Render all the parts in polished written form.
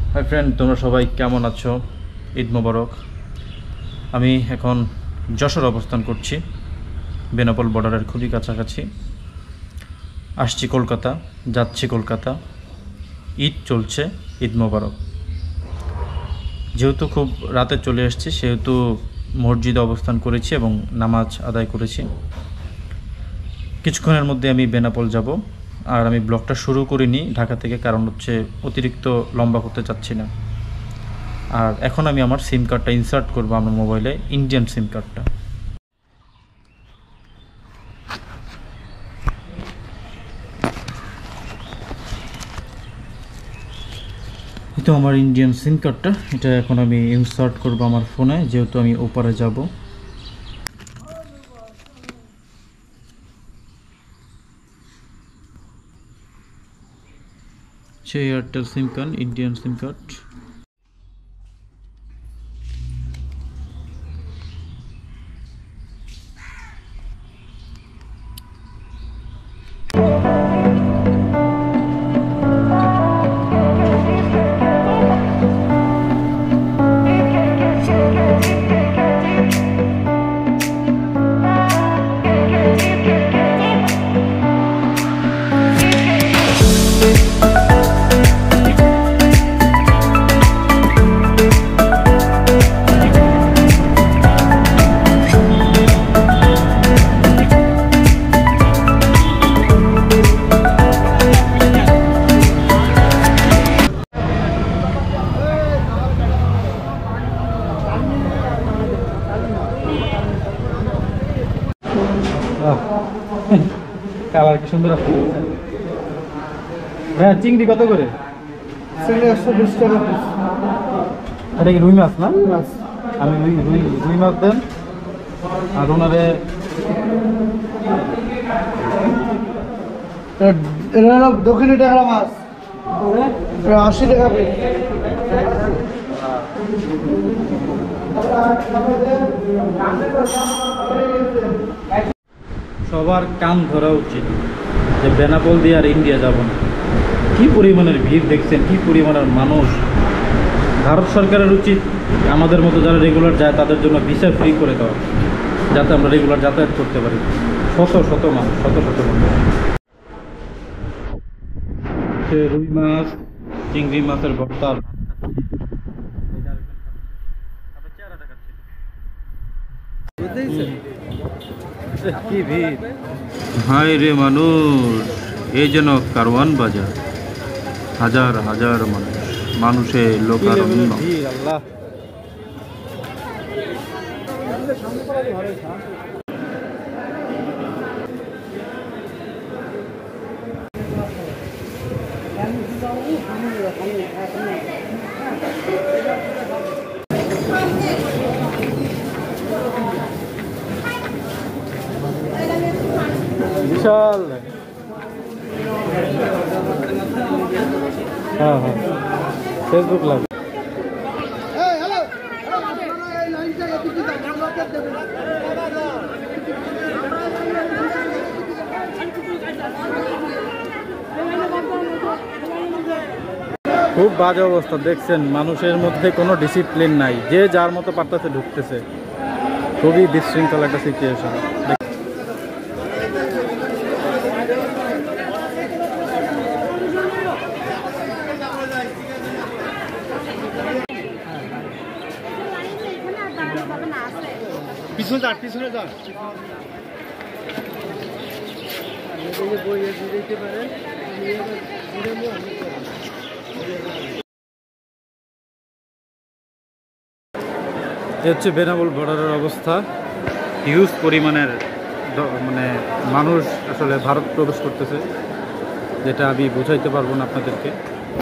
Hi friend, তোমরা সবাই কেমন আছো? ঈদ মোবারক। আমি এখন যশোর অবস্থান করছি, বেনাপোল বর্ডারের খুবই কাছাকাছি। আসছি কলকাতা, যাচ্ছি কলকাতা। ঈদ চলছে, ঈদ মোবারক। যেহেতু খুব রাতে চলে এসেছি, সেহেতু মসজিদে অবস্থান করেছি এবং নামাজ আদায় করেছি। কিছুক্ষণের মধ্যে আমি বেনাপোল যাব। আর আমি ব্লগটা শুরু করিনি ঢাকা থেকে, কারণ হচ্ছে অতিরিক্ত লম্বা করতে চাচ্ছি না। আর এখন আমি আমার সিম কার্ডটা ইনসার্ট করবো আমার মোবাইলে, ইন্ডিয়ান সিম কার্ডটা। এই তো আমার ইন্ডিয়ান সিম কার্ডটা, এটা এখন আমি ইনসার্ট করবো আমার ফোনে, যেহেতু আমি ওপারে যাব। সেই Airtel sim card, Indian sim card. Colour কি সুন্দর আছে ভাইয়া। চিংড়ি কত করে? চিংড়ি 120 টাকা পিস। এটা কি রুই মাছ না? মাছ আমি রুই মাছ দেন। আর ওনারে এটা হলো দক্ষিণী টাকা মাছ, 80 টাকা পিস। সবার কান ধরা উচিত যে বেনাপোল দিয়ে আর ইন্ডিয়া যাব না। কি পরিমাণের ভিড় দেখছেন, কি পরিমাণের মানুষ। ভারত সরকারের উচিত আমাদের মতো যারা রেগুলার যায় তাদের জন্য ভিসা ফ্রি করে দেওয়া, যাতে আমরা রেগুলার যাতায়াত করতে পারি। শত শত মানুষ, শত শত মানুষ। রুই মাছ, চিংড়ি মাছের ভর্তা। কি ভিড়, হায় রে মানুষ। এই যেন কারওয়ান বাজার, হাজার হাজার মানুষ, মানুষে লোকারণ্য। আল্লাহ, বিশাল। হ্যাঁ হ্যাঁ, ফেসবুক লাইভ। খুব বাজে অবস্থা দেখছেন, মানুষের মধ্যে কোনো ডিসিপ্লিন নাই, যে যার মতো পারতেছে ঢুকতেছে। খুবই বিশৃঙ্খল একটা সিচুয়েশন। পিছনে যান, পিছনে যান। হচ্ছে বেনাপোল বর্ডারের অবস্থা। হিউজ পরিমাণের মানে মানুষ আসলে ভারত প্রবেশ করতেছে, যেটা আমি বোঝাইতে পারবো না আপনাদেরকে।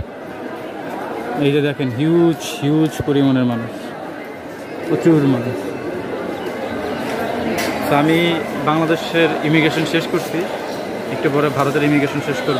এই যে দেখেন, হিউজ হিউজ পরিমাণের মানুষ, প্রচুর মানুষ। তো আমি বাংলাদেশের ইমিগ্রেশন শেষ করছি, একটু পরে ভারতের ইমিগ্রেশন শেষ করব।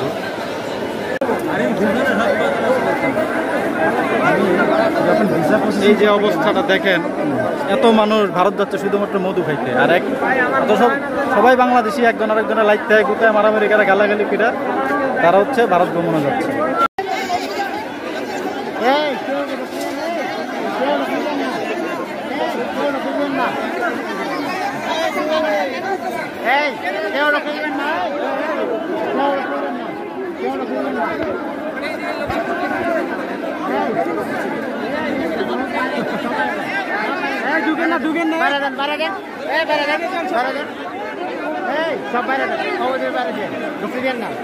এই যে অবস্থাটা দেখেন, এত মানুষ ভারত যাচ্ছে শুধুমাত্র মধু খাইতে। আর সবাই বাংলাদেশি, একজন আরেকজনের লাইতে গুতায় মারামারি করে গালাগালি পিড়া, তারা হচ্ছে ভারত ভ্রমণে যাচ্ছে। সব বাইরে ওদের বাইরে ঢুকতে দেন না।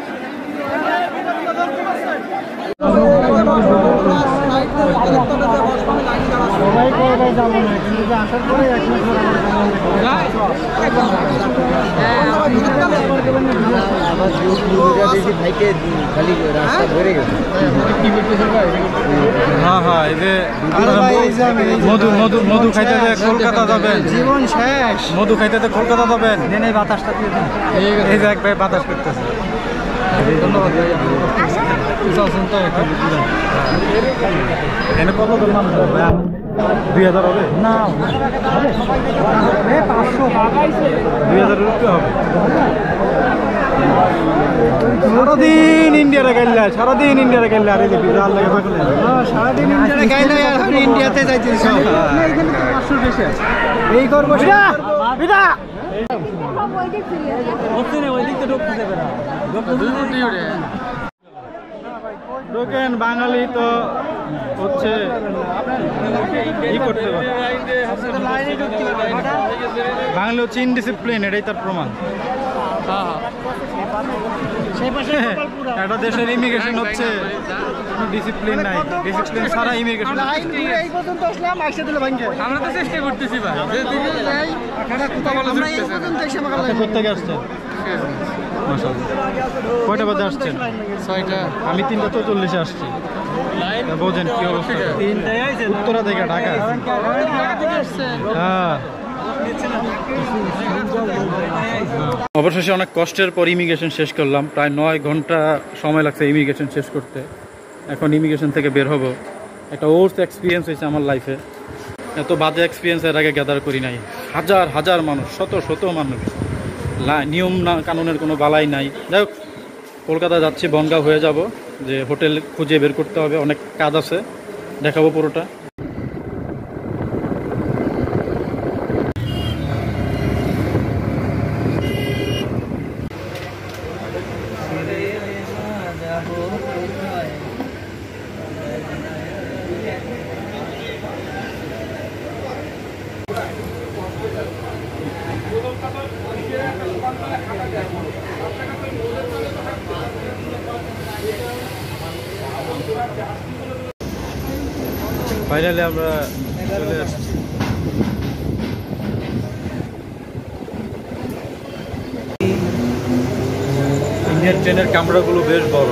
সবাই করে যাবো না, কিন্তু আসার পরে এক মাস ভাইকে খালি রাস্তা ধরে গেছে। হ্যাঁ হ্যাঁ, এই যে মধু মধু মধু খাইতে কলকাতা যাবেন, জীবন শেষ। মধু খাইতে কলকাতা যাবেন, এই বাতাসটা দিয়ে দিন। এই যে এক ভাই বাতাস করতেছে। ধন্যবাদ ভাই। এনে কত জন মানুষ হবে ভাই? 2000 হবে না, 2000 রুপি হবে। সারাদিন ইন্ডিয়ারে গাইলা, সারাদিন ইন্ডিয়ারে গাইলা। আর এই যে বিজাল লাগে থাকলে সারাদিন ইন্ডিয়ারে গাইলে আর ইন্ডিয়াতে যাইতেছ। এই করবো বিদা ঢোকেন। বাঙালি তো হচ্ছে ই করতে পারে, বাঙালি হচ্ছে ইনডিসিপ্লিন, এটাই তার প্রমাণ। একটা দেশের ইমিগ্রেশন হচ্ছে ডিসিপ্লিন নাই, ডিসিপ্লিন ছাড়া ইমিগ্রেশন। আমরা তো চেষ্টা করতেছি ভাই, কোথেকে আসছেন? কয়টা বাজে আসছেন? 6টা। আমি 3:44 আসছি। বোঝেন কি অবস্থা। উত্তরা থেকে ঢাকা। হ্যাঁ, অবশেষে অনেক কষ্টের পর ইমিগ্রেশন শেষ করলাম। প্রায় 9 ঘন্টা সময় লাগছে ইমিগ্রেশন শেষ করতে। এখন ইমিগ্রেশন থেকে বের হব। একটা ওর্স এক্সপিরিয়েন্স হয়েছে আমার লাইফে। এত বাজে এক্সপিরিয়েন্স এর আগে গ্যাদার করি নাই। হাজার হাজার মানুষ, শত শত মানুষ, নিয়ম না কানুনের কোনো বালাই নাই। যাই হোক, কলকাতা যাচ্ছি, বনগাঁও হয়ে যাব, যে হোটেল খুঁজে বের করতে হবে, অনেক কাজ আছে, দেখাবো পুরোটা। ফাইনালি আমরা চলে আসছি। ইন্ডিয়ান ট্রেনের কামরাগুলো বেশ বড়,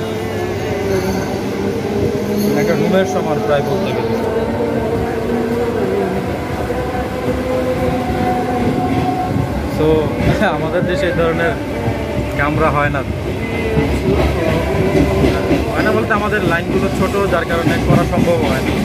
একটা রুমের সমান প্রায় বলতে গেলে। তো আমাদের দেশে এই ধরনের কামরা হয় না, হয় না বলতে আমাদের লাইনগুলো ছোট, যার কারণে করা সম্ভব হয় না।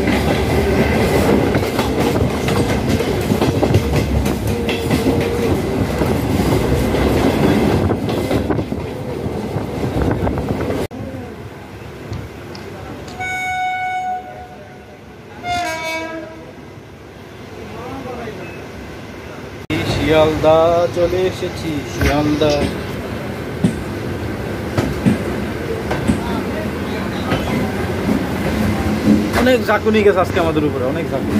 শিয়ালদা চলে এসেছি, শিয়ালদা। অনেক ঝাঁকুনি গেছে আজকে আমাদের উপরে, অনেক ঝাঁকুনি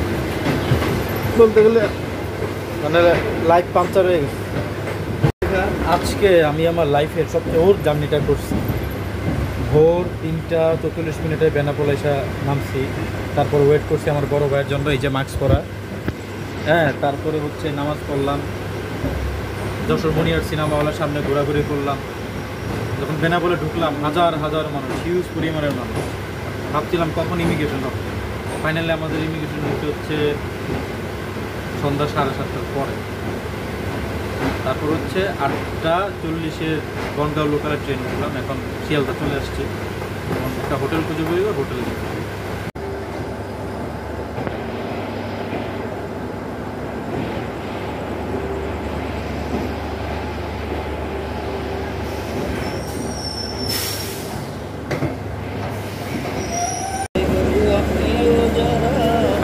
বলতে গেলে, মানে লাইফ পাংচার হয়ে গেছে। আজকে আমি আমার লাইফের সবচেয়ে ওর জার্নিটা করছি। ভোর 3:44 বেনাপোল এসে নামছি, তারপর ওয়েট করছি আমার বড় ভাইয়ের জন্য, এই যে মাস্ক পরা। হ্যাঁ, তারপরে হচ্ছে নামাজ পড়লাম, যশোর মনিয়ার সিনেমা হলের সামনে ঘোরাঘুরি করলাম। যখন বেনাপোলে ঢুকলাম, হাজার হাজার মানুষ, হিউজ পরিমাণের মানুষ। ভাবছিলাম কখন ইমিগ্রেশন হবে। ফাইনালি আমাদের ইমিগ্রেশন হচ্ছে সন্ধ্যা 7:30টার পরে। তারপর হচ্ছে 8:40 বনগাঁও লোকালের ট্রেন উঠলাম। এখন শিয়ালদা চলে আসছি, একটা হোটেল খুঁজে বেরিয়ে হোটেলে।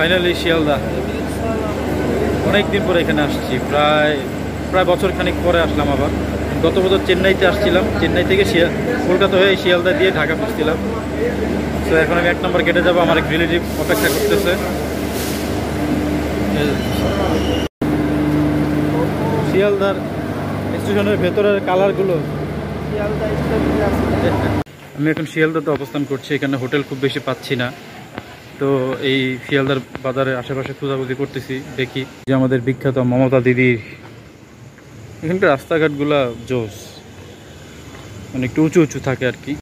ফাইনালি শিয়ালদা, অনেক দিন পরে এখানে আসছি, প্রায় বছর খানিক পরে আসলাম আবার। গত বছর চেন্নাইতে আসছিলাম, চেন্নাই থেকে কলকাতা হয়ে শিয়ালদা দিয়ে ঢাকা ফিরছিলাম। তো এখন আমি 1 নম্বর গেটে যাবো, আমার এক রিলেটিভ অপেক্ষা করতেছে। শিয়ালদার স্টেশনের ভেতরের কালারগুলো। আমি এখন শিয়ালদাতে অবস্থান করছি, এখানে হোটেল খুব বেশি পাচ্ছি না, তো এই শিয়ালদার বাজারের আশেপাশে খোঁজাখুঁজি করতেছি, দেখি যে আমাদের বিখ্যাত মমতা দিদির এখানকার রাস্তাঘাটগুলা জোস, মানে একটু উঁচু উঁচু থাকে আর কি।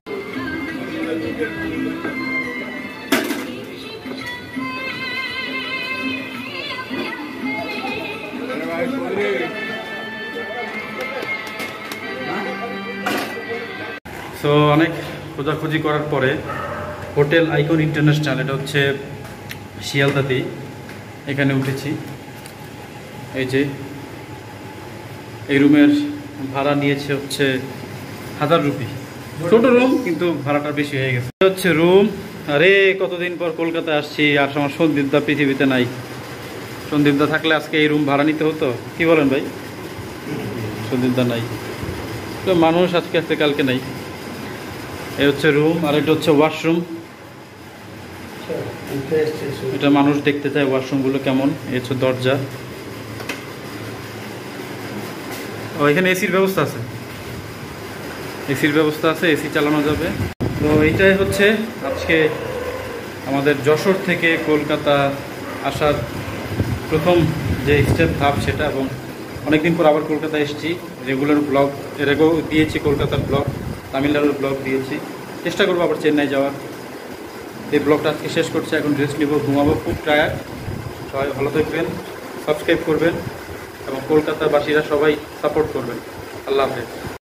তো অনেক খোঁজাখুঁজি করার পরে হোটেল আইকন ইন্টারন্যাশনাল, এটা হচ্ছে শিয়ালদাতেই, এখানে উঠেছি। এই যে এই রুমের ভাড়া নিয়েছে হচ্ছে 1000 রুপি, ছোট রুম কিন্তু ভাড়াটা বেশি হয়ে গেছে। এটা হচ্ছে রুম। আরে কতদিন পর কলকাতায় আসছি, আর আমার সন্দীপদা পৃথিবীতে নাই। সন্দীপদা থাকলে আজকে এই রুম ভাড়া নিতে হতো, কি বলেন ভাই? সন্দীপদা নাই, তো মানুষ আজকে আসতে কালকে নাই। এই হচ্ছে রুম, আর এটা হচ্ছে ওয়াশরুম। এটা মানুষ দেখতে চায় ওয়াশরুমগুলো কেমন। এই হচ্ছে দরজা। ও, এখানে এসির ব্যবস্থা আছে, এসি চালানো যাবে। তো এইটাই হচ্ছে আজকে আমাদের যশোর থেকে কলকাতা আসার প্রথম যে স্টেপ ধাপ সেটা। এবং অনেকদিন পর আবার কলকাতা এসেছি, রেগুলার ব্লগ এর আগেও দিয়েছি, কলকাতার ব্লগ, তামিলনাড়ুর ব্লগ দিয়েছি, চেষ্টা করবো আবার চেন্নাই যাওয়ার। এই ব্লগটা আজকে শেষ করছি, এখন রেস্ট নিব, ঘুমাবো, খুব টায়ার্ড। সবাই ভালো থাকবেন, সাবস্ক্রাইব করবেন এবং কলকাতাবাসীরা সবাই সাপোর্ট করবেন। আল্লাহ হাফেজ।